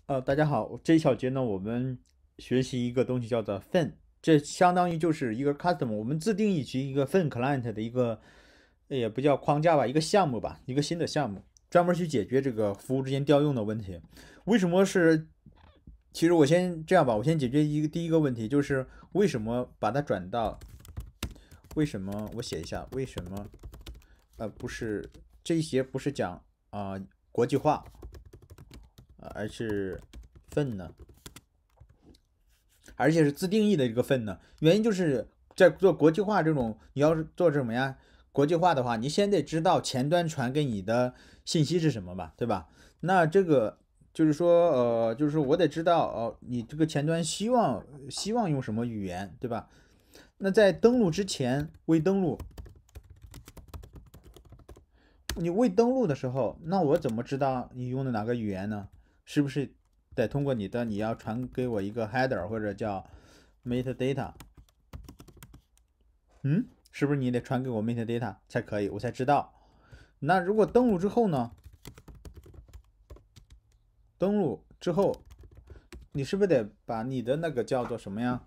大家好，这一小节呢，我们学习一个东西叫做 fin，这相当于就是一个 custom，我们自定义起一个 fin client 的一个，也不叫框架吧，一个项目吧，一个新的项目，专门去解决这个服务之间调用的问题。为什么是？其实我先这样吧，我先解决第一个问题，就是为什么把它转到？为什么我写一下？为什么？不是这一节不是讲国际化而是 fin 呢？而且是自定义的一个份呢。原因就是在做国际化这种，你要是做什么呀？国际化的话，你先得知道前端传给你的信息是什么吧，对吧？那这个就是说，就是说我得知道，你这个前端希望用什么语言，对吧？那在登录之前，你未登录的时候，那我怎么知道你用的哪个语言呢？是不是得通过你要传给我一个 header 或者叫 metadata？是不是你得传给我 metadata 才可以，我才知道？那如果登录之后呢？登录之后，你是不是得把你的那个叫做什么呀？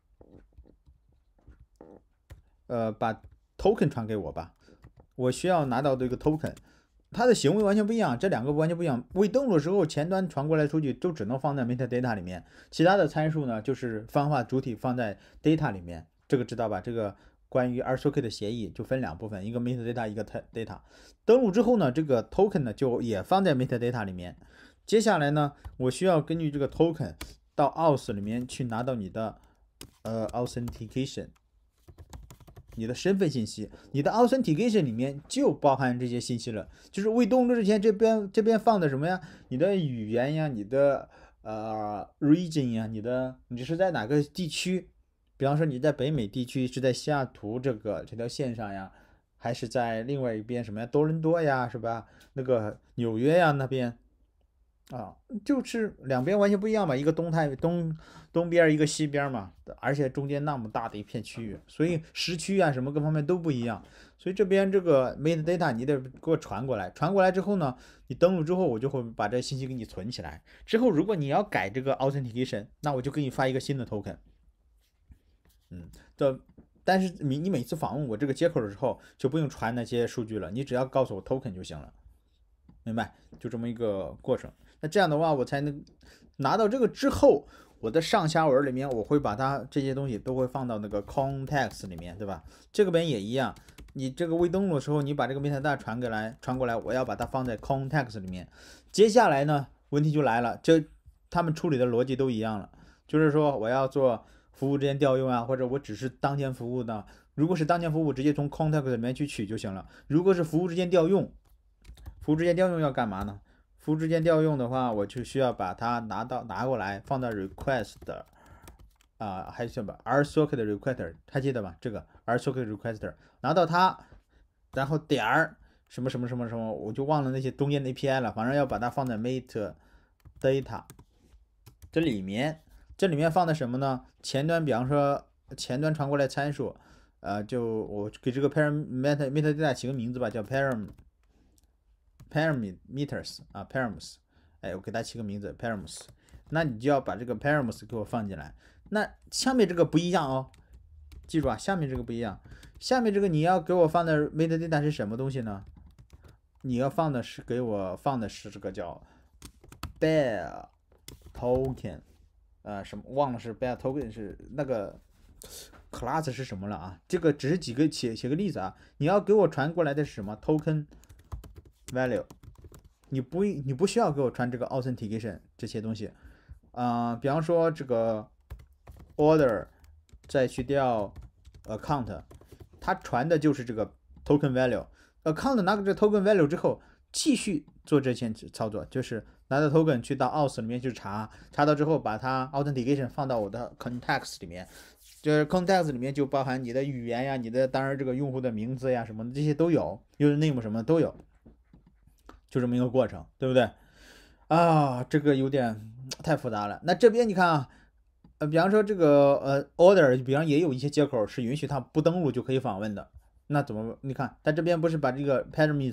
把 token 传给我吧。我需要拿到这个 token，它的行为完全不一样，这两个完全不一样。未登录的时候，前端传过来数据都只能放在 metadata 里面，其他的参数呢，就是泛化主体放在 data 里面。这个知道吧？这个关于 RSOK 的协议就分两部分，一个 metadata，一个 data。登录之后呢，这个 token 呢就也放在 metadata 里面。接下来呢，我需要根据这个 token 到 auth 里面去拿到你的authentication，你的身份信息，你的 authentication 里面就包含这些信息了。就是未登录之前，这边放的什么呀？你的语言呀，你的region 呀，你是在哪个地区？比方说你在北美地区是在西雅图这条线上呀，还是在另外一边什么呀？多伦多呀，是吧？那个纽约呀那边，啊，就是两边完全不一样嘛，一个东边一个西边嘛，而且中间那么大的一片区域，所以时区啊什么各方面都不一样，所以这边这个 metadata 你得给我传过来，传过来之后呢，你登录之后我就会把这信息给你存起来，之后如果你要改这个 authentication，那我就给你发一个新的 token，这。但是你每次访问我这个接口的时候，就不用传那些数据了，你只要告诉我 token 就行了。明白？就这么一个过程。那这样的话，我才能拿到这个之后，我的上下文里面我会把它这些东西都会放到那个 context 里面，对吧？这个边也一样，你这个未登录的时候，你把这个 metadata 传过来，我要把它放在 context 里面。接下来呢，问题就来了，他们处理的逻辑都一样了，就是说我要做服务之间调用啊，或者我只是当前服务的，如果是当前服务，直接从 context 里面去取就行了。如果是服务之间调用，服务之间调用要干嘛呢？服务之间调用的话，我就需要把它拿过来，放到 request 的还是吧 RSocket requester，还记得吧？这个 RSocket requester 拿到它，然后点儿什么什么什么什么，我就忘了那些中间的 API 了，反正要把它放在 metadata 这里面。这里面放的什么呢？前端，比方说前端传过来参数，就我给这个 metadata 起个名字吧，叫 parameters params，我给它起个名字 params，那你就要把这个 params 给我放进来。那下面这个不一样哦，记住啊，下面这个不一样。下面这个你要给我放的 metadata 是什么东西呢？你要给我放的是这个叫 bear token，什么忘了是 bear token 是那个 class 是什么了啊？这个只是写个例子啊。你要给我传过来的是什么 token value？你不需要给我传这个 authentication 这些东西比方说这个 order 再去调 account，它传的就是这个 token value。account 拿个这 token value 之后，继续做这些操作，就是拿着 token 去到 auth 里面去查到之后，把它 authentication 放到我的 context 里面。就是 context 里面就包含你的语言呀，当然这个用户的名字呀什么的这些都有，username 什么都有。就这么一个过程，对不对？这个有点太复杂了。那这边你看啊，比方说这个order，比方也有一些接口是允许它不登录就可以访问的。那怎么？你看它这边不是把这个 parameters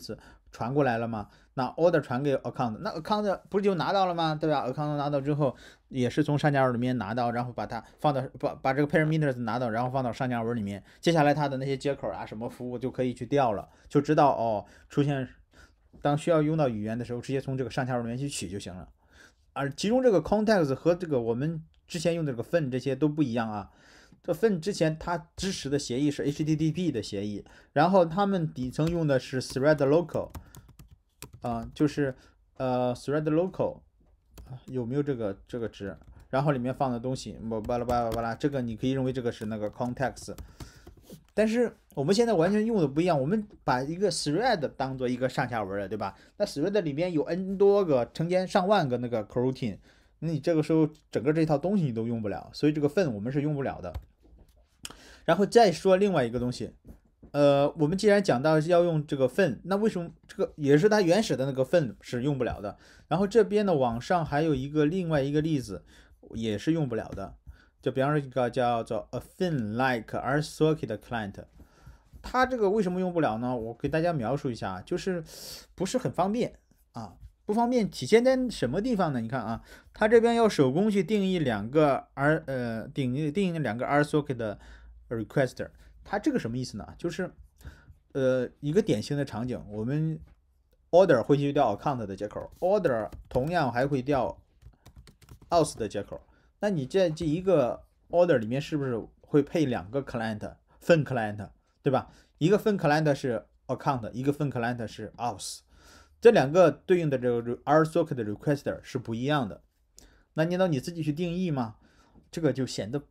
传过来了吗？那 order 传给 account， 那 account 不是就拿到了吗？对吧 ？account 拿到之后，也是从上下文里面拿到，然后把它放到把这个 parameters 拿到，然后放到上下文里面。接下来它的那些接口啊，什么服务就可以去调了，就知道哦，出现当需要用到语言的时候，直接从这个上下文里面去取就行了。而其中这个 context 和这个我们之前用的这个 fin 这些都不一样啊。这 fin 之前它支持的协议是 HTTP 的协议，然后他们底层用的是 thread local。就是thread local 有没有这个值？然后里面放的东西，巴拉巴拉巴拉，这个你可以认为这个是那个 context。但是我们现在完全用的不一样，我们把一个 thread 当做一个上下文了，对吧？那 thread 里面有 n 多个、成千上万个那个 coroutine，那你这个时候整个这套东西你都用不了，所以这个 fin 我们是用不了的。然后再说另外一个东西。我们既然讲到要用这个 fin，那为什么这个也是它原始的那个 fin 是用不了的？然后这边的网上还有另外一个例子也是用不了的，就比方说一个叫做 a fin-like RCircuit client， 它这个为什么用不了呢？我给大家描述一下，就是不是很方便啊，不方便体现在什么地方呢？你看啊，它这边要手工去定义两个定义两个 RCircuit 的 requester。它这个什么意思呢？就是一个典型的场景，我们 order 会去调 account 的接口 ，order 同样还会调 auth 的接口。那你这一个 order 里面是不是会配两个 client fin client， 对吧？一个 fin client 是 account， 一个 fin client 是 auth， 这两个对应的这个 RCircuit 的 requester 是不一样的。那你自己去定义吗？这个就显得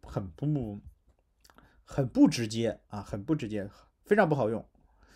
很不直接啊，很不直接，非常不好用。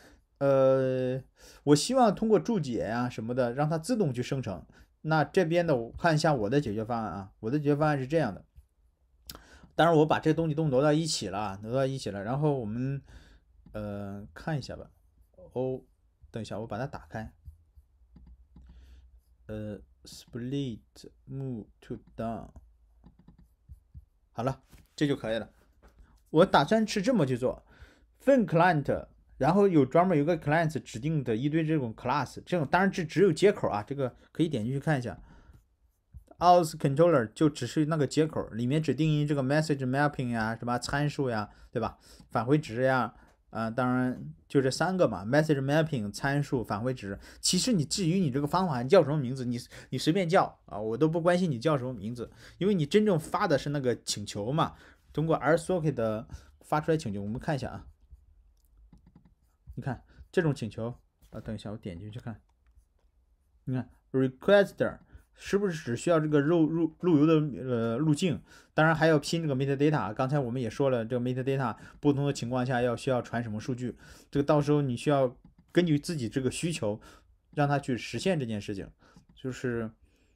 我希望通过注解呀什么的，让它自动去生成。那这边的我看一下我的解决方案啊，我的解决方案是这样的。当然我把这些东西都挪到一起了，然后我们看一下吧。等一下，我把它打开。split move to down， 好了，这就可以了。我打算是这么去做 ，fin client， 然后专门有个 client 指定的一堆这种 class， 这种当然这只有接口啊，这个可以点进去看一下。auth controller 就只是那个接口，里面只定义这个 message mapping 呀，什么参数呀，对吧？返回值呀，当然就这三个嘛 ，message mapping 参数返回值。其实至于你这个方法叫什么名字，你随便叫啊，我都不关心你叫什么名字，因为你真正发的是那个请求嘛。通过 RCircuit 的发出来请求，我们看一下啊。你看这种请求等一下我点进去看。你看 requester 是不是只需要这个路由的路径？当然还要拼这个 metadata。刚才我们也说了，这个 metadata 不同的情况下需要传什么数据，这个到时候你需要根据自己这个需求，让它去实现这件事情。就是，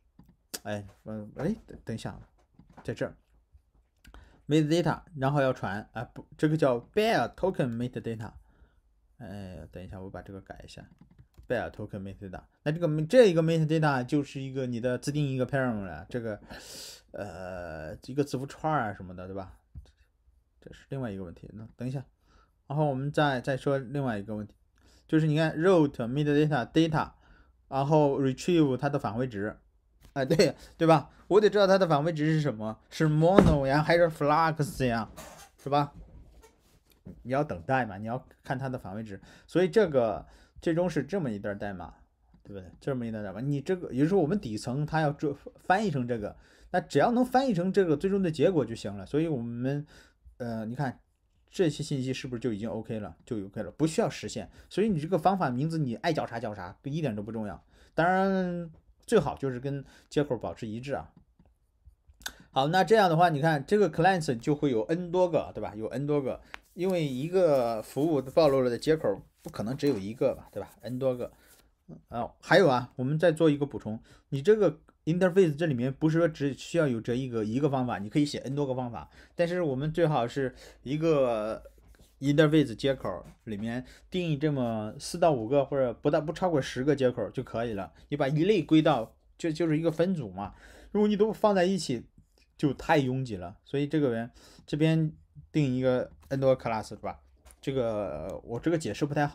等一下，在这儿。metadata， 然后要传不，这个叫 bear token metadata。等一下，我把这个改一下 ，bear token metadata。那这一个 metadata 就是一个你的自定义一个 parameter， 这个一个字符串啊什么的，对吧？这是另外一个问题。那等一下，然后我们再说另外一个问题，就是你看 route metadata data， 然后 retrieve 它的返回值。对吧？我得知道它的返回值是什么，是 mono 呀，还是 flux 呀，是吧？你要等待嘛，你要看它的返回值，所以这个最终是这么一段代码，对不对？这么一段代码，你这个也就是说我们底层它要翻译成这个，那只要能翻译成这个最终的结果就行了。所以我们你看这些信息是不是就已经 OK 了？就 OK 了，不需要实现。所以你这个方法名字你爱叫啥叫啥，一点都不重要。当然。最好就是跟接口保持一致啊。好，那这样的话，你看这个 client 就会有 n 多个，对吧？有 n 多个，因为一个服务暴露了的接口不可能只有一个吧，对吧 ？n 多个。还有啊，我们再做一个补充，你这个 interface 这里面不是说只需要有这一个方法，你可以写 n 多个方法，但是我们最好是一个。interface 接口里面定义这么4到5个或者不超过10个接口就可以了。你把一类归到就是一个分组嘛。如果你都放在一起，就太拥挤了。所以这边定一个 n 多 class 是吧？这个我这个解释不太好，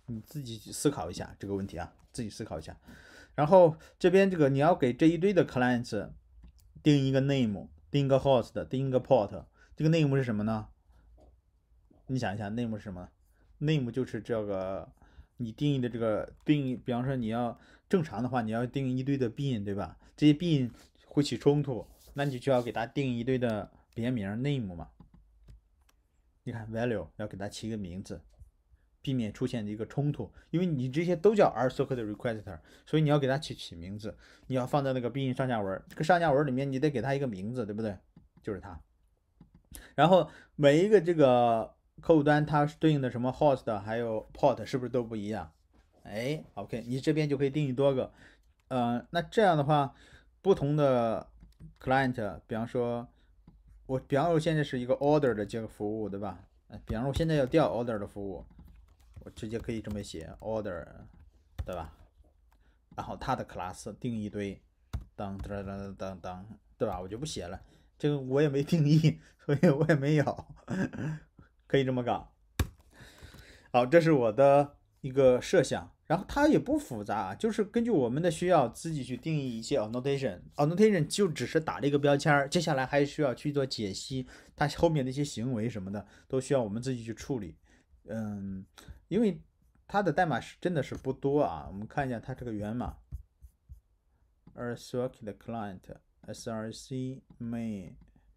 你自己思考一下这个问题啊，自己思考一下。然后这边这个你要给这一堆的 clients 定一个 name， 定一个 host， 定一个 port。这个 name 是什么呢？你想一下 name 是什么 ？name 就是这个你定义的这个定义，比方说你要正常的话，你要定一堆的 bin， 对吧？这些 bin 会起冲突，那你就要给它定一堆的别名 name 嘛。你看 value 要给它起一个名字，避免出现一个冲突，因为你这些都叫 RCircle 的 requester， 所以你要给它起名字，你要放在那个 bin 上下文，这个上下文里面你得给它一个名字，对不对？就是它。然后每一个这个客户端它对应的什么 host 还有 port 是不是都不一样？哎，OK，你这边就可以定义多个。那这样的话，不同的 client，比方说我现在是一个 order 的这个服务，对吧？比方说我现在要调 order 的服务，我直接可以这么写 order， 对吧？然后它的 class 定一堆，当当当当当，对吧？我就不写了，这个我也没定义，所以我也没有，可以这么搞。好，这是我的一个设想，然后它也不复杂，就是根据我们的需要自己去定义一些 annotation 就只是打了一个标签，接下来还需要去做解析，它后面的一些行为什么的都需要我们自己去处理。因为它的代码真的是不多啊，我们看一下它这个源码 ，RCircuit client src main，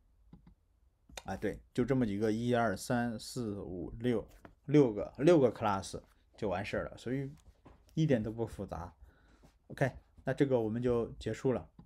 对，就这么几个1、2、3、4、5、6个 class 就完事儿了，所以一点都不复杂。OK，那这个我们就结束了。